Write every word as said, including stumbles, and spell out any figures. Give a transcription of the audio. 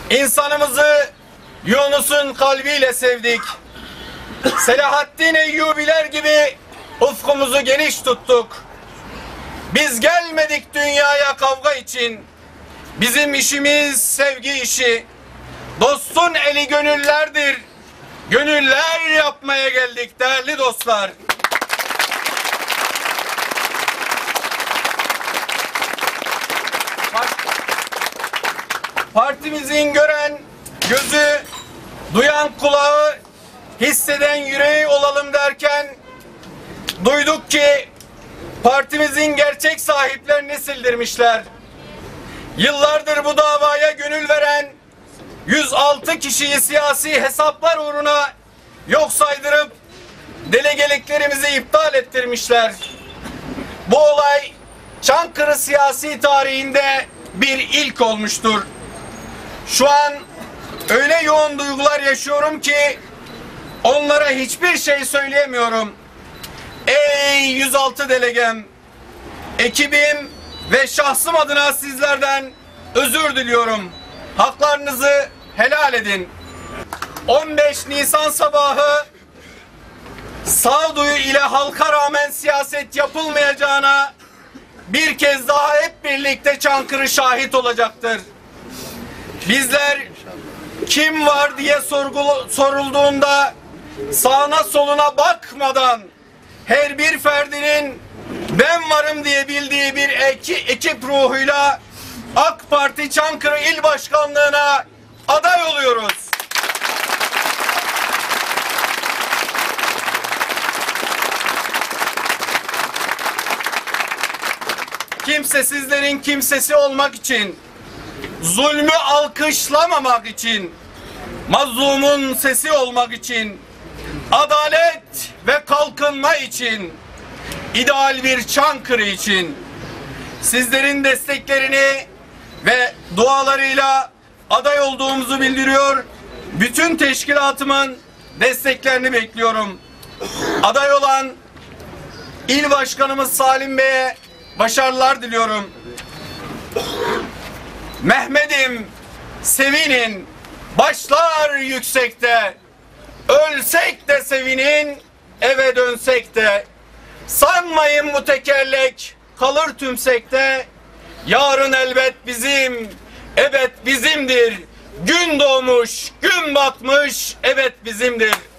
İnsanımızı Yunus'un kalbiyle sevdik. Selahaddin Eyyubiler gibi ufkumuzu geniş tuttuk. Biz gelmedik dünyaya kavga için. Bizim işimiz sevgi işi. Dostun eli gönüllerdir. Gönüller yapmaya geldik değerli dostlar. Partimizin gören gözü, duyan kulağı, hisseden yüreği olalım derken duyduk ki partimizin gerçek sahiplerini sildirmişler. Yıllardır bu davaya gönül veren yüz altı kişiyi siyasi hesaplar uğruna yok saydırıp delegeliklerimizi iptal ettirmişler. Bu olay Çankırı siyasi tarihinde bir ilk olmuştur. Şu an öyle yoğun duygular yaşıyorum ki onlara hiçbir şey söyleyemiyorum. Ey yüz altı delegem, ekibim ve şahsım adına sizlerden özür diliyorum. Haklarınızı helal edin. on beş Nisan sabahı sağduyu ile halka rağmen siyaset yapılmayacağına bir kez daha hep birlikte Çankırı şahit olacaktır. Bizler kim var diye sorgulu, sorulduğunda sağına soluna bakmadan her bir ferdinin ben varım diye bildiği bir eki, ekip ruhuyla AK Parti Çankırı İl Başkanlığı'na aday oluyoruz. Kimsesizlerin kimsesi olmak için, zulmü alkışlamamak için, mazlumun sesi olmak için, adalet ve kalkınma için, ideal bir Çankırı için sizlerin desteklerini ve dualarıyla aday olduğumuzu bildiriyor. Bütün teşkilatımın desteklerini bekliyorum. Aday olan İl Başkanımız Salim Bey'e başarılar diliyorum. Mehmet'im sevinin, başlar yüksekte, ölsek de sevinin, eve dönsek de. Sanmayın bu tekerlek kalır tümsekte, yarın elbet bizim, evet bizimdir. Gün doğmuş, gün batmış, evet bizimdir.